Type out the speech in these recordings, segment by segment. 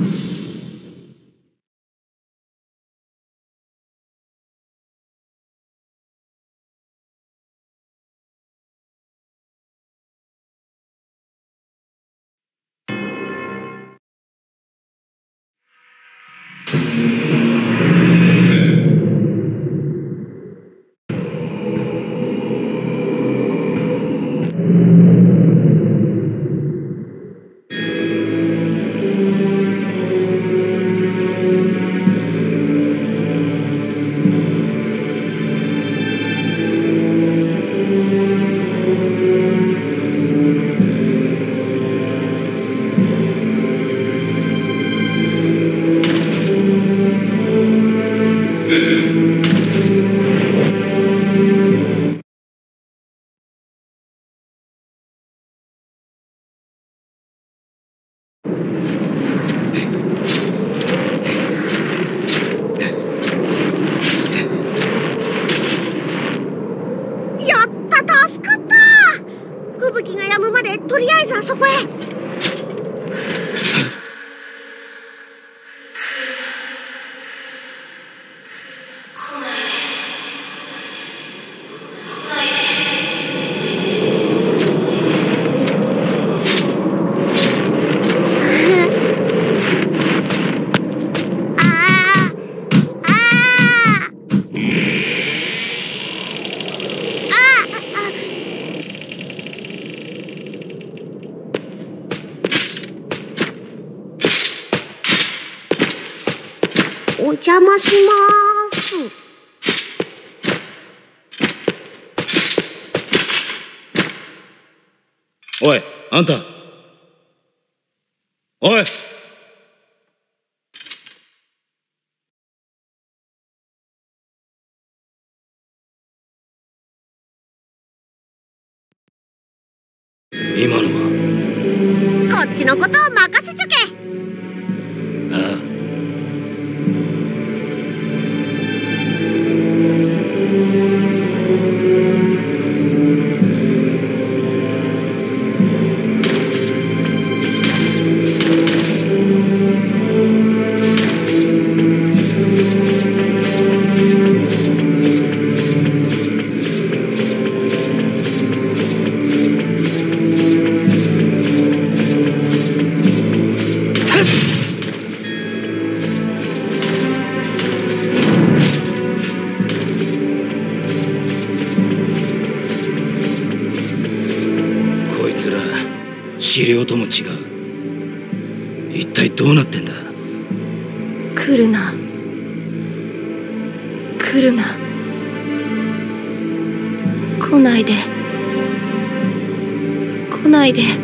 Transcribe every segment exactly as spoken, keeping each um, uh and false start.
お邪魔します。 おい、あんた。おい。今のは。 こっちのことは任せちょけ。 ああ。資料とも違う。一体どうなってんだ。 来るな来るな来ないで来ないで。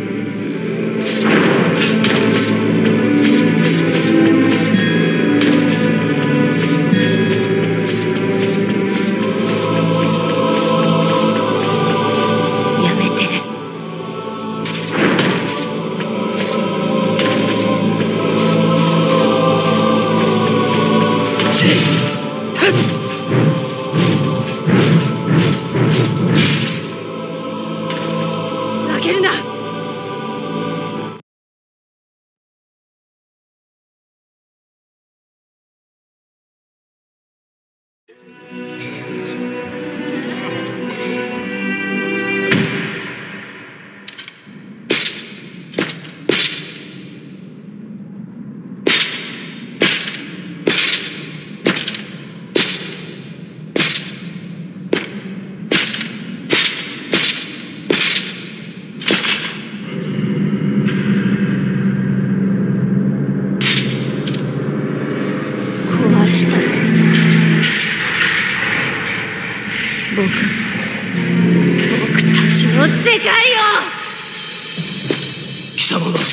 僕僕たちの世界を。 貴様が。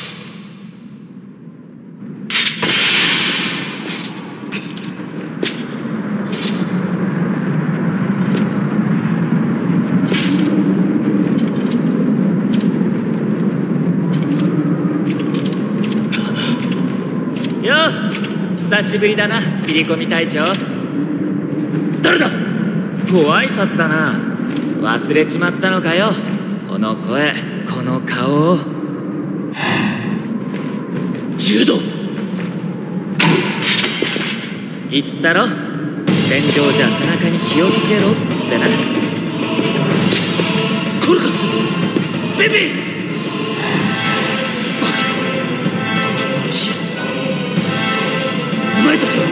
よう、久しぶりだな、切り込み隊長。 誰だ。 ご挨拶だな。忘れちまったのかよ、この声、この顔を。 柔道。 言ったろ、戦場じゃ背中に気をつけろってな。 コルカツベビーバカな幻。お前たちは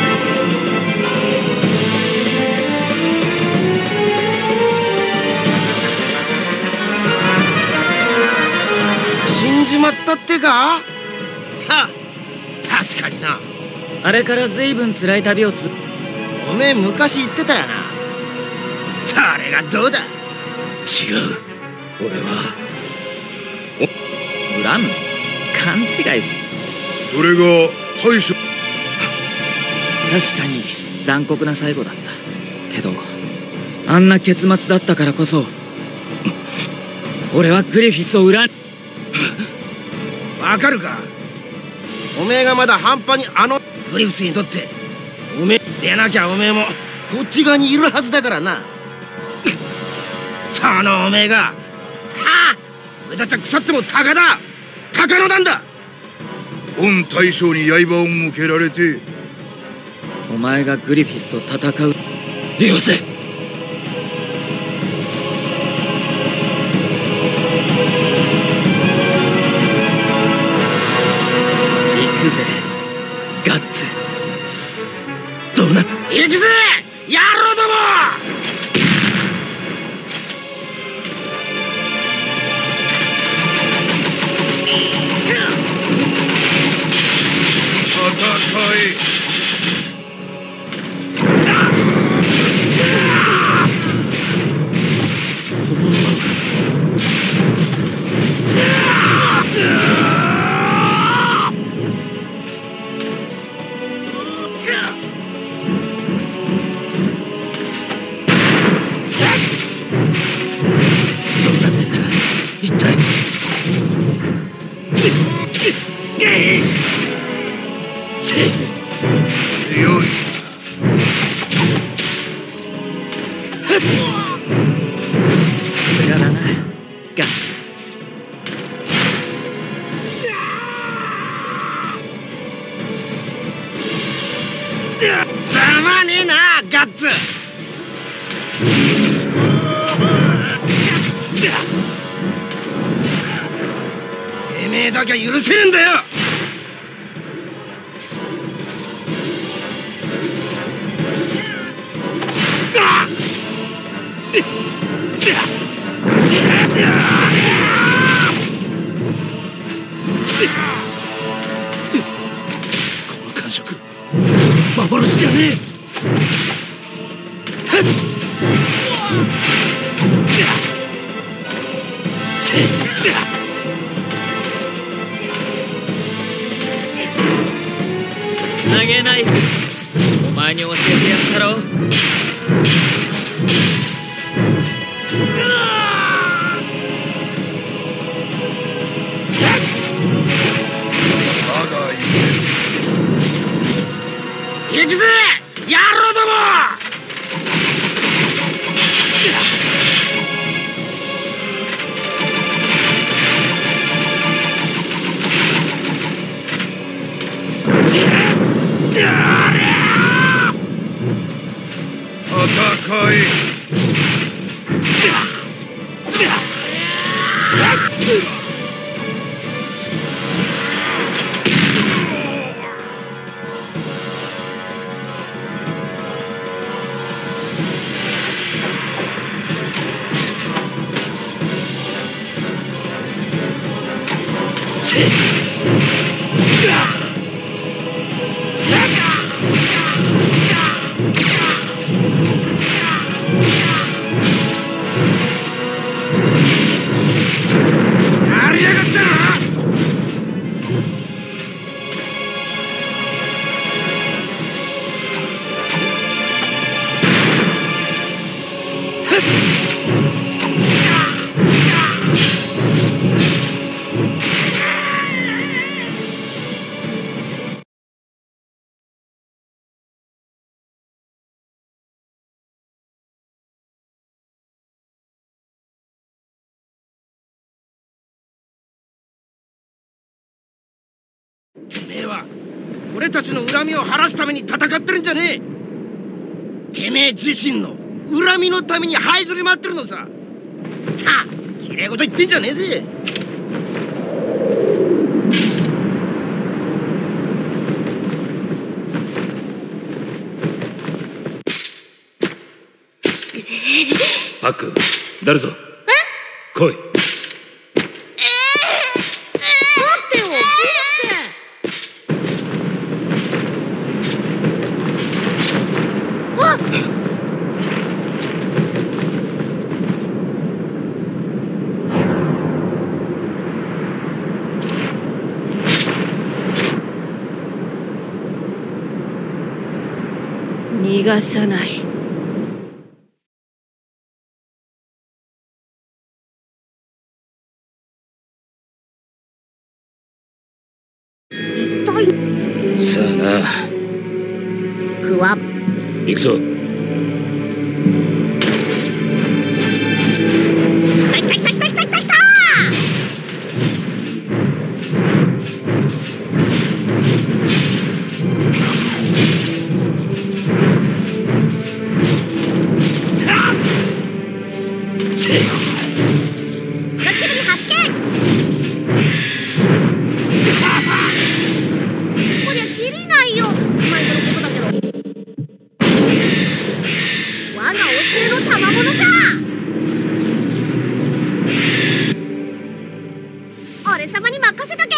死んじまったってか。はっ、確かにな。 あれから随分辛い旅をつ。 おめえ昔言ってたよな。それがどうだ。 違う。俺は恨む、勘違いする。 それが大将。 確かに残酷な最後だったけど、あんな結末だったからこそ俺はグリフィスを恨ん。 わかるか。おめえがまだ半端にあのグリフィスにとっておめえでなきゃおめえもこっち側にいるはずだからな。そのおめえが、はあ、俺たちは腐っても鷹だ、鷹の段だ。 本大将に刃を向けられて。 お前がグリフィスと戦う。 言わせ。 行くぜガッツ。 どうなっ。 行くぜ野郎ども。 戦い。 どうなってんだ一体。 強い。 さすがだなガッツ。 ざまねえなガッツ。てめえだけは許せねえんだよ。 この感触幻じゃねえ。 投げない。お前に教えてやったろ。 まだいける。 行くぜ野郎ども。 戦い。 やりやがったな。てめえは俺たちの恨みを晴らすために戦ってるんじゃねえ。てめえ自身の恨みのために這いずり回ってるのさ。はあ、きれい事言ってんじゃねえぜ。 パック、だるぞ。え？来い。 逃がさない。 さあな。 くわ行くぞ。 来た来た来た来た来た来た。ゴキブリ発見。こりゃ切りないよ。毎度のことだけど。我が教えの賜物じゃ。俺様に任せとけ。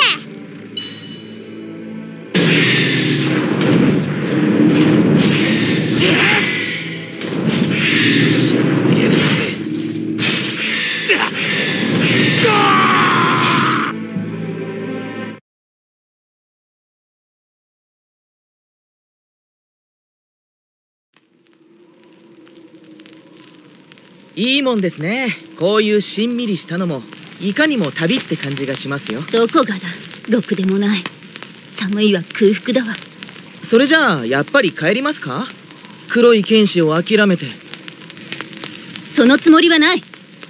いいもんですね。こういうしんみりしたのもいかにも旅って感じがしますよ。 どこがだ、ろくでもない。寒いは空腹だわ。 それじゃあやっぱり帰りますか？黒い剣士を諦めて。 そのつもりはない。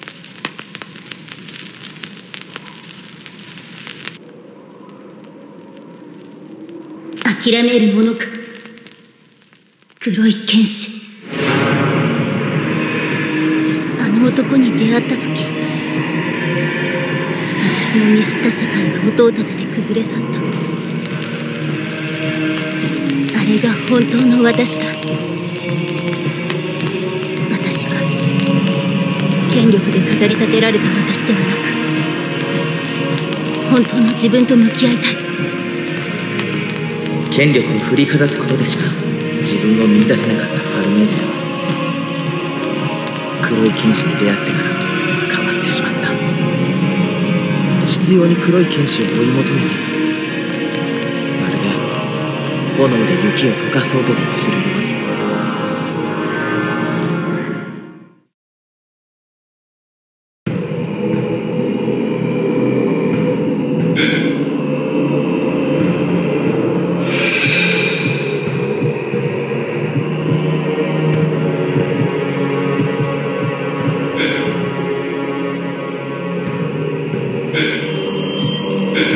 諦めるものか。黒い剣士。あの男に出会った時、私の見知った世界が音を立てて崩れ去った。あれが本当の私だ。私は権力で飾り立てられた私ではなく、本当の自分と向き合いたい。 権力を振りかざすことでしか自分を見出せなかったファルメーゼ様。黒い剣士に出会ってから変わってしまった。執拗に黒い剣士を追い求めている。まるで炎で雪を溶かそうとでもするように。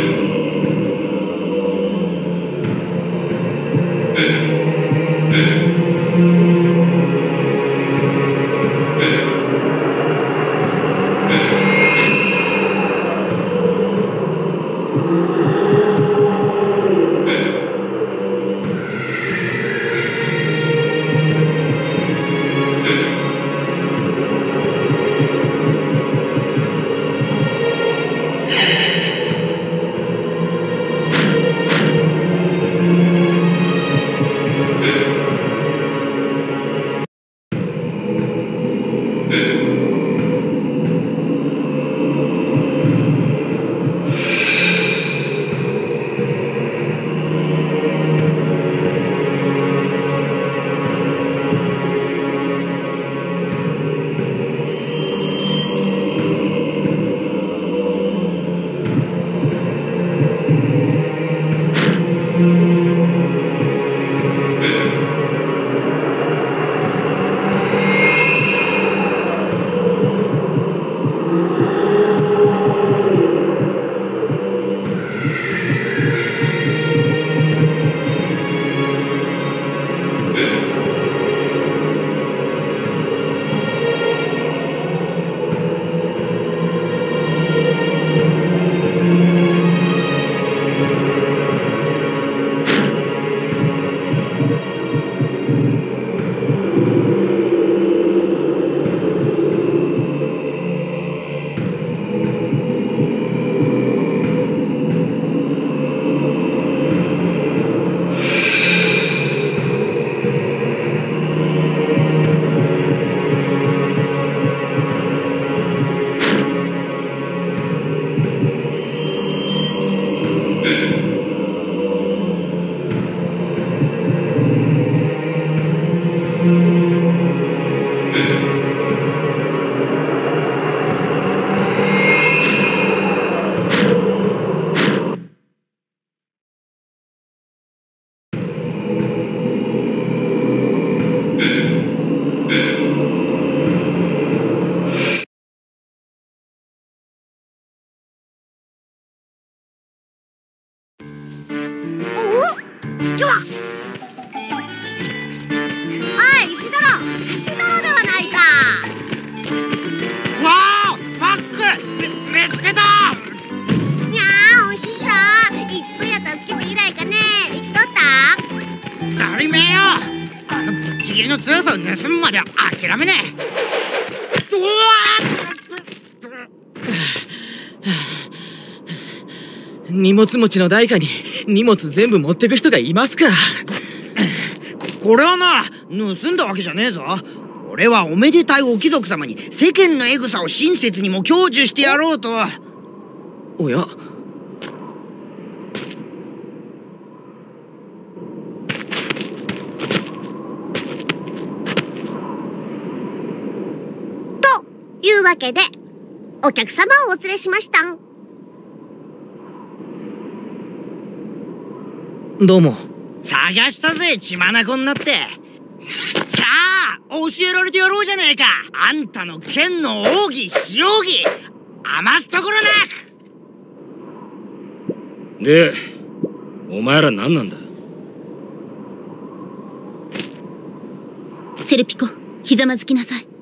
うよっ。おい石泥、石泥ではないか。 わあ、パック見つけた。 にゃーおひさ、いつぞや助けて以来かね。生きとった？ だりめえよ。あのぶっちぎりの強さを盗むまでは諦めねえ。うわ荷物持ちの代価に荷物全部持ってく人がいますか。 ここれはな、盗んだわけじゃねえぞ。俺はおめでたいお貴族様に世間のエグさを親切にも享受してやろうと。 おや、 というわけでお客様をお連れしましたん。 どうも。 探したぜ、血眼になって。さあ教えられてやろうじゃねえか。あんたの剣の奥義非奥義余すところなく。 で、お前ら何なんだ。 セルピコ、ひざまずきなさい。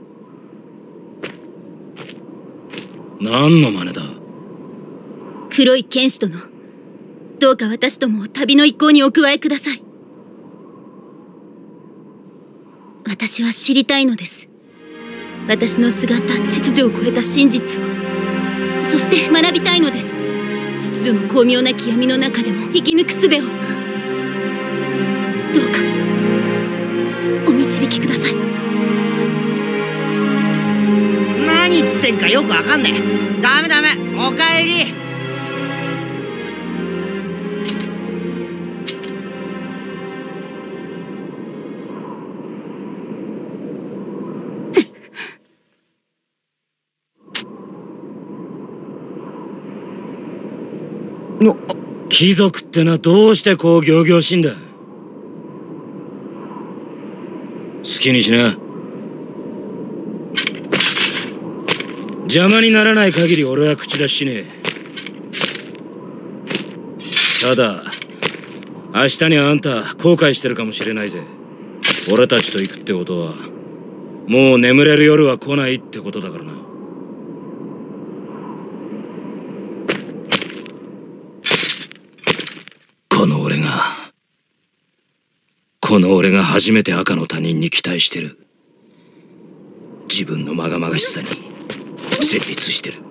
何の真似だ。 黒い剣士殿、どうか私どもを旅の一行にお加えください。私は知りたいのです。私の姿、秩序を超えた真実を。そして学びたいのです。秩序の巧妙なき闇の中でも生き抜く術を。どうかお導きください。 何言ってんかよくわかんねえ。ダメダメ、おかえり。 貴族ってのはどうしてこう仰々しいんだ。好きにしな。邪魔にならない限り俺は口出ししねえ。ただ明日にあんた後悔してるかもしれないぜ。俺たちと行くってことはもう眠れる夜は来ないってことだからな。この俺がこの俺が初めて赤の他人に期待してる。自分のまがまがしさに戦慄してる。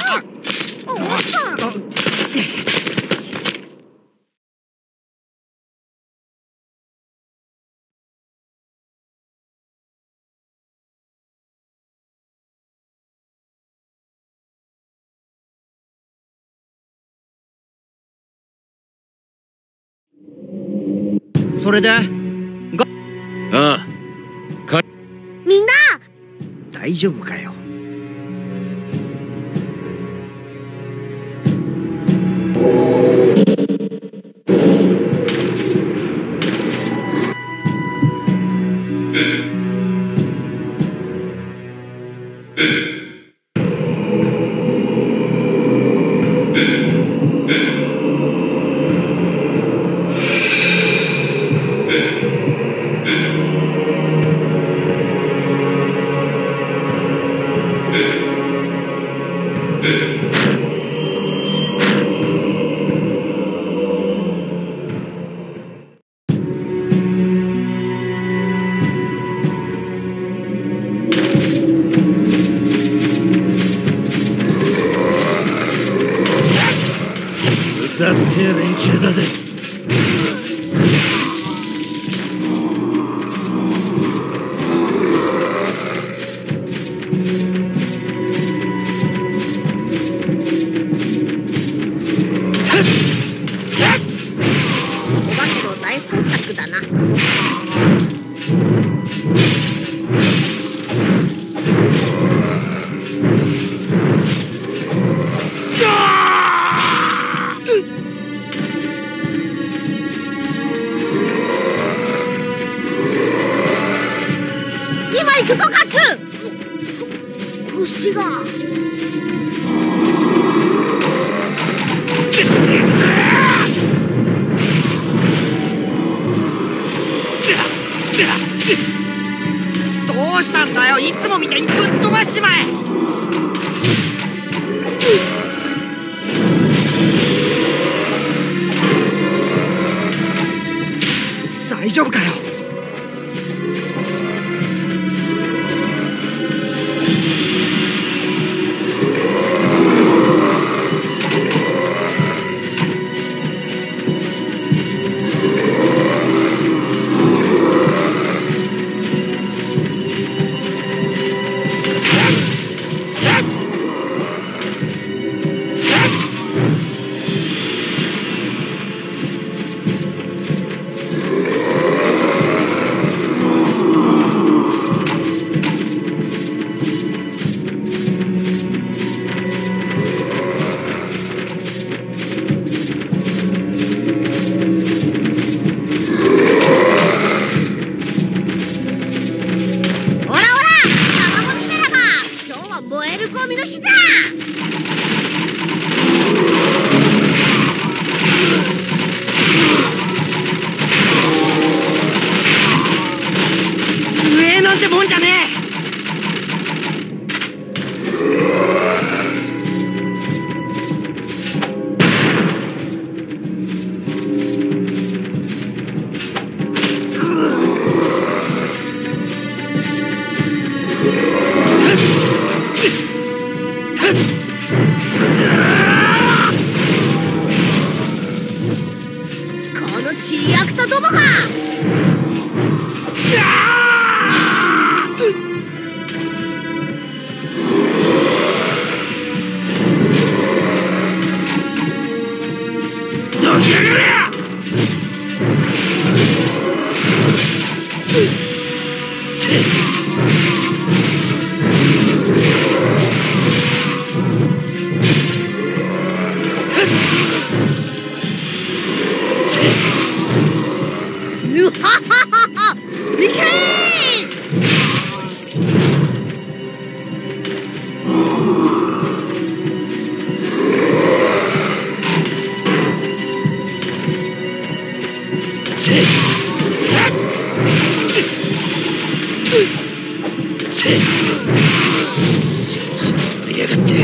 それでがああ、 みんな大丈夫かよ。 ざってえ連中だぜ。 お化けの大豊作だな。今行くぞカツ。こ腰がどもか。 どきやがれ。 ぬはははは。いけー。 やがって。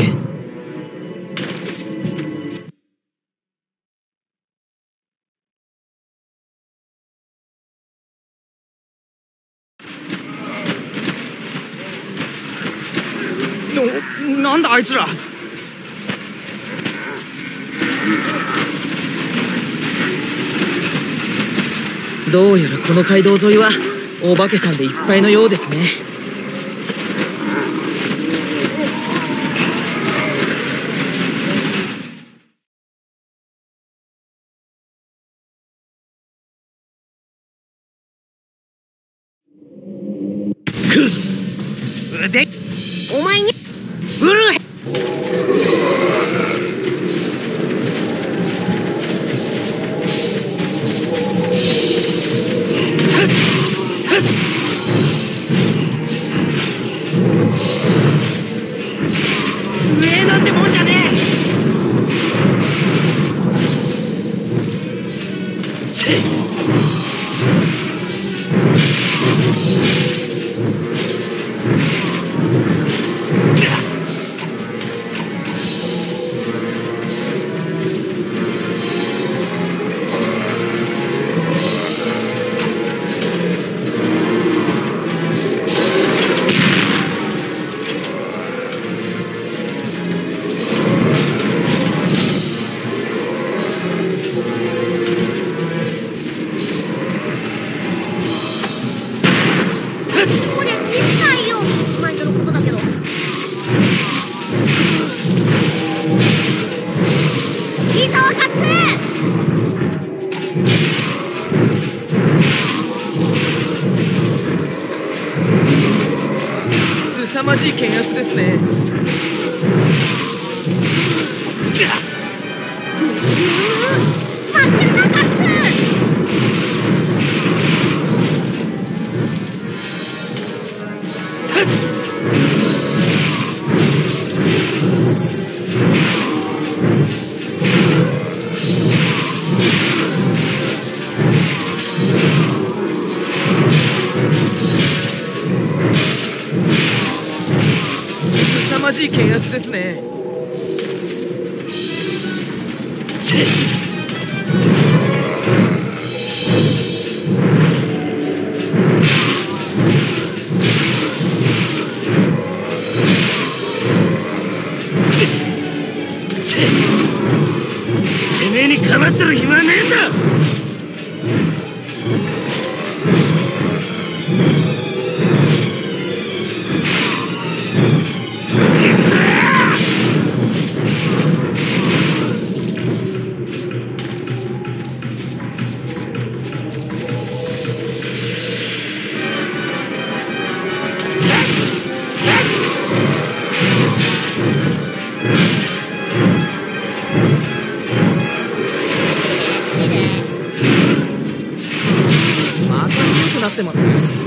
な、なんだあいつら。 どうやらこの街道沿いはお化けさんでいっぱいのようですね。 で、 お前にブルーヘ上なんてもんじゃねえ。せっこれできないよ。毎度のことだけど。いいぞカッツ。 凄まじい剣圧ですね。 待ってるなカッツ。 凄まじい剣圧ですね。 てめえに構ってる暇はねえんだ。行くぜ。 また強くなってますね。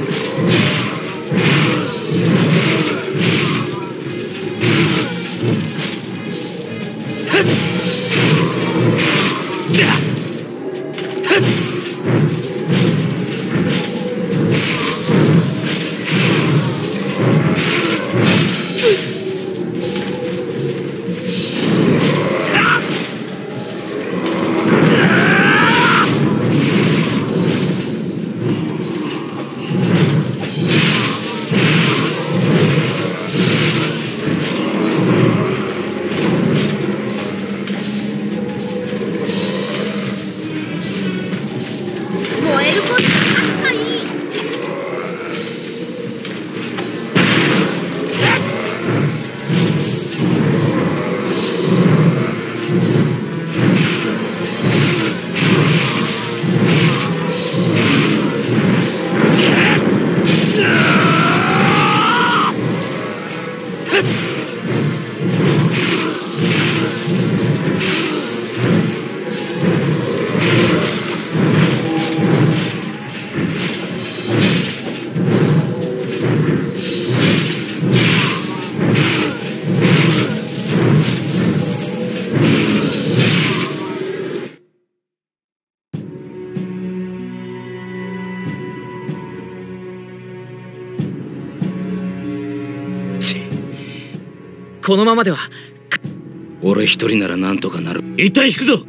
このままでは。 俺一人ならなんとかなる。一旦引くぞ。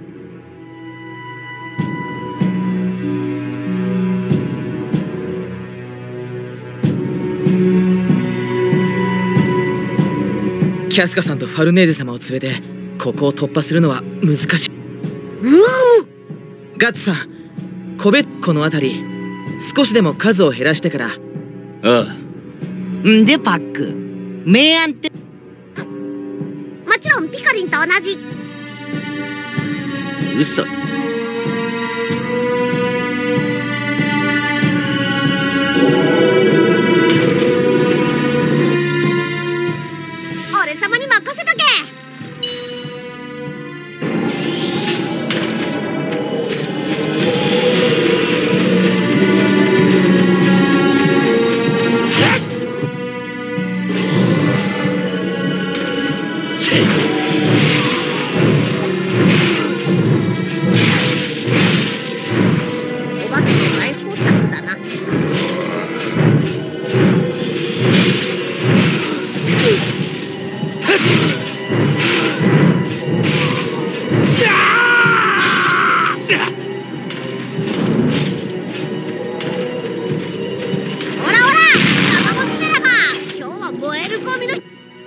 キャスカさんとファルネーゼ様を連れてここを突破するのは難しい。 うむ。 ガッツさん、コベこの辺り少しでも数を減らしてから。 ああ。 んでパック明暗って。 もちろんピカリンと同じ。 嘘。 俺様に任せとけ。お化けの大豊作だな。ほらほら、卵見てれば今日は燃えるゴミの。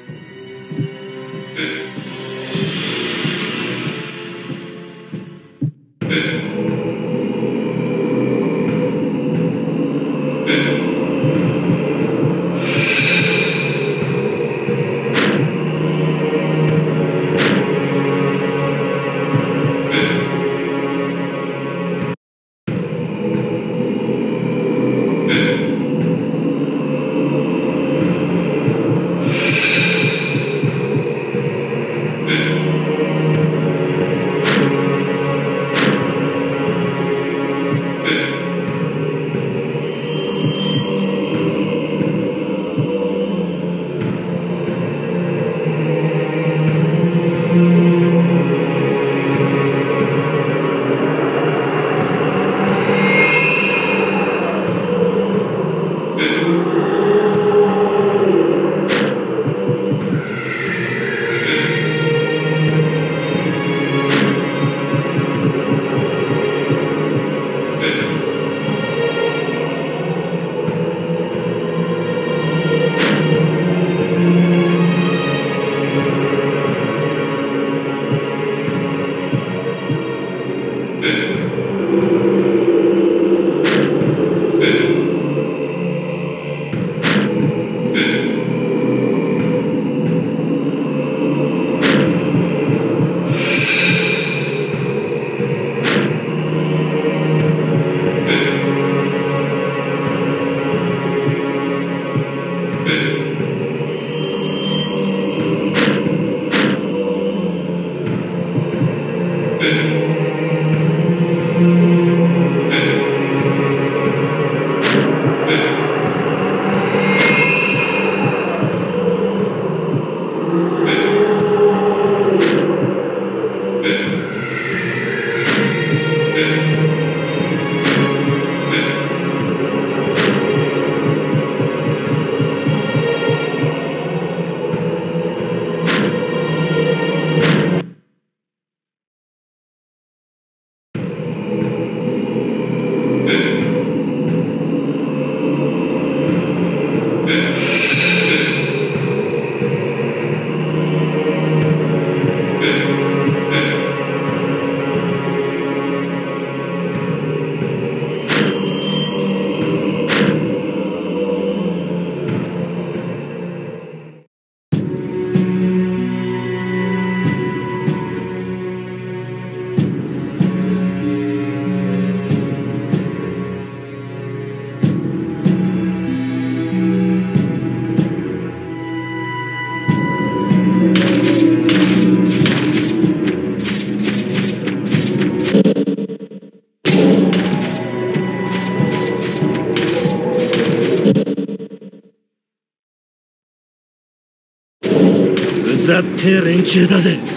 ざってえ連中だぜ。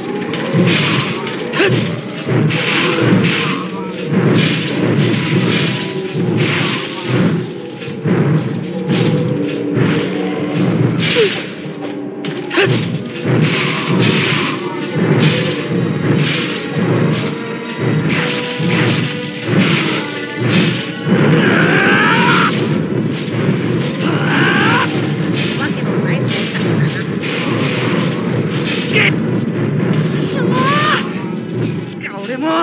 か俺も。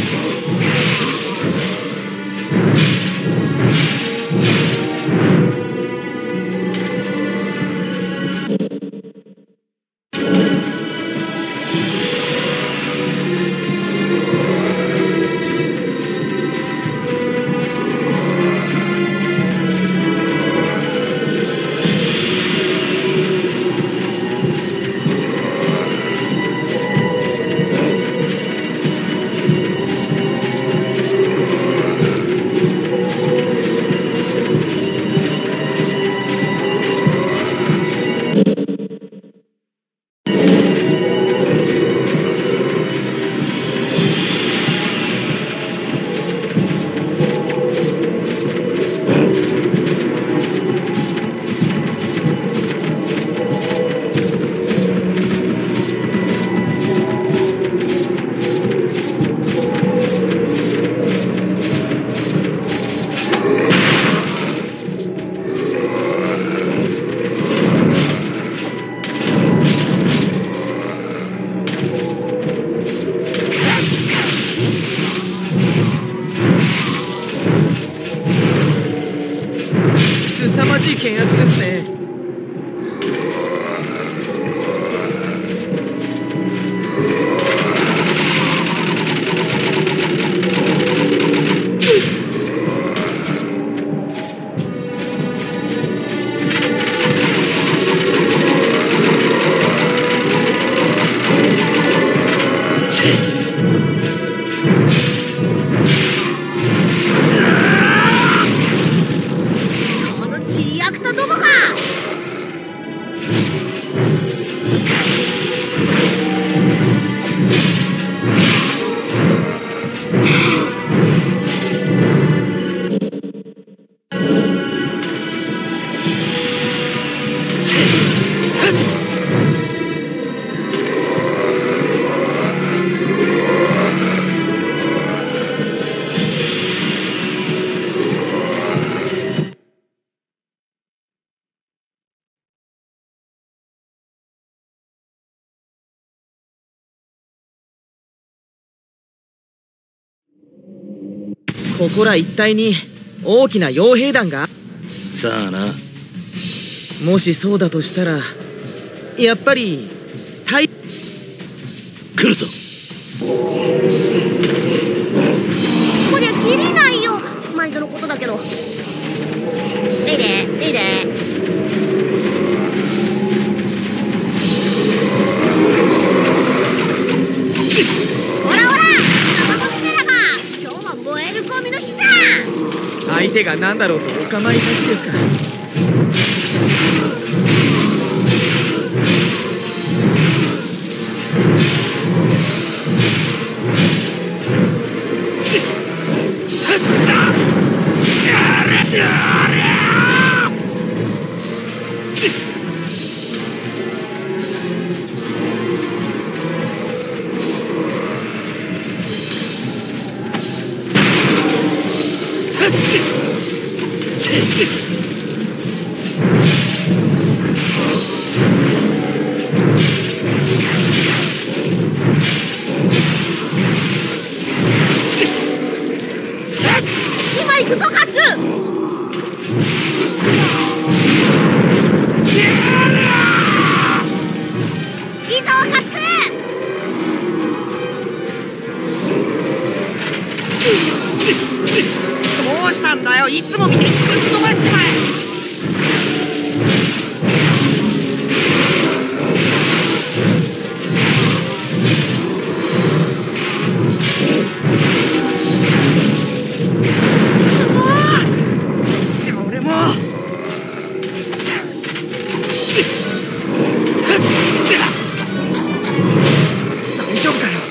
凄まじい検圧ですね。ここら一帯に大きな傭兵団が。 さあな。 もしそうだとしたらやっぱり対来るぞ。 こりゃ切れないよ。毎度のことだけど。いいねいいね。ほらほら、卵みたいだが今日は燃えるゴミの日さ。 相手が何だろうとお構いなしですから。 今行くぞカツ。いいぞカツ。 どうしたんだよ、いつも見てぶっ飛ばしちまえ。俺も大丈夫かよ。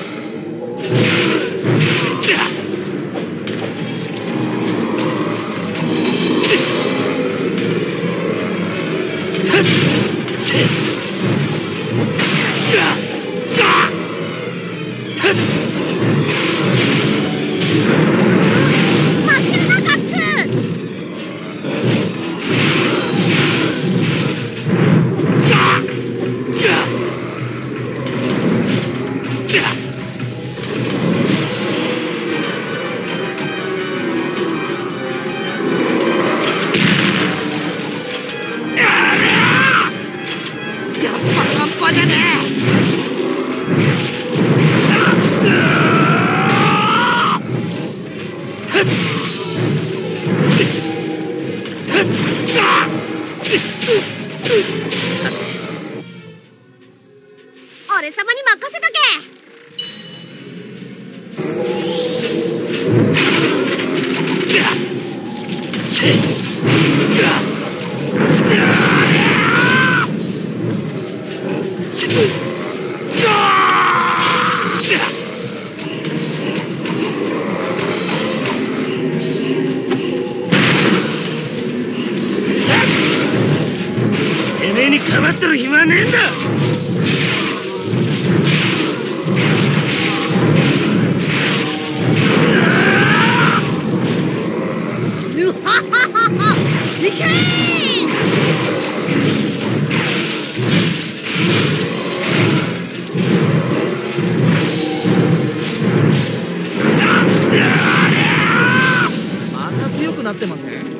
俺様に任せとけ。 てめえにかばってる暇はねえんだ。 いけー！ また強くなってません？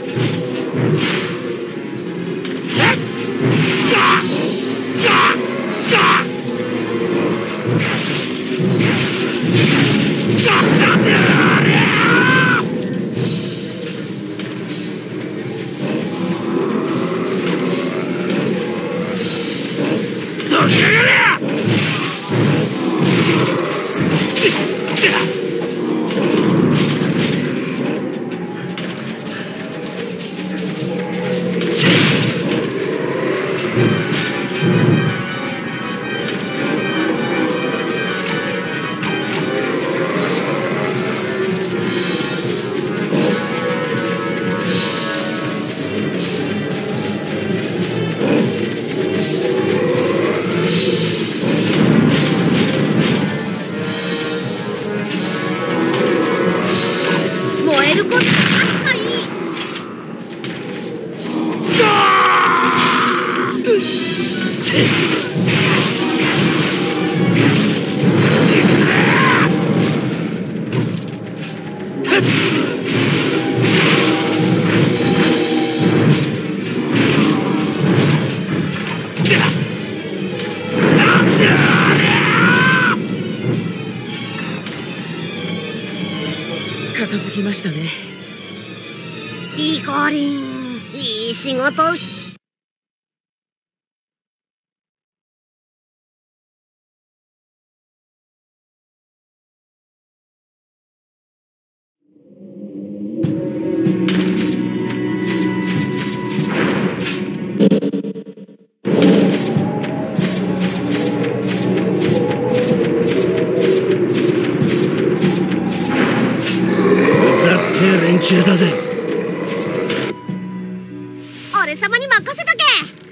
片付きましたね。 ピコリン、いい仕事。 連中だぜ。 俺様に任せとけ。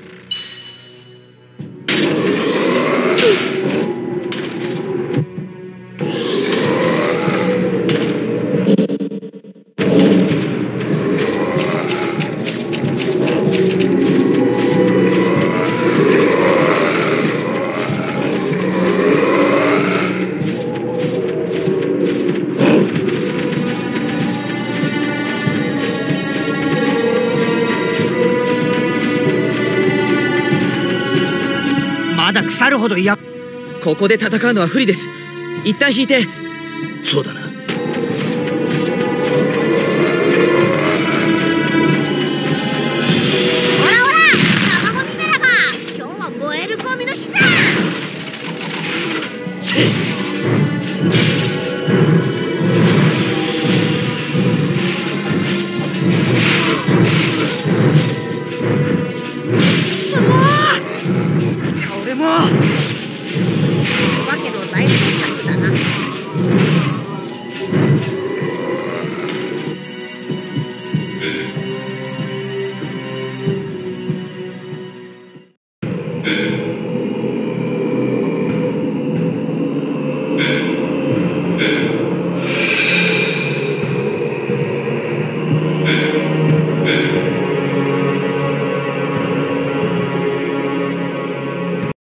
まだ腐るほどや。 ここで戦うのは不利です。一旦引いて。 そうだな。 ほらほら、卵みならば今日は燃えるゴミの日だ。 せっしょー！いつか俺も